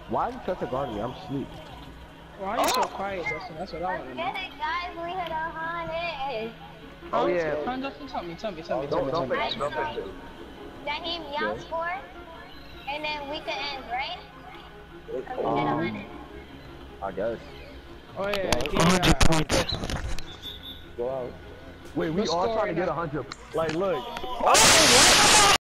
Why you touch a guardian? I'm asleep. Why are you so quiet, Justin? That's what I want to know. Get it, guys. We hit 100. Oh yeah. Justin, tell me. Don't fix it. Jaheim, y'all score, and then we can end, right? We hit 100. I guess. Oh yeah, 100 points. Go out. Wait, we Let's all go trying to right get now. 100. Like, look. Oh, what?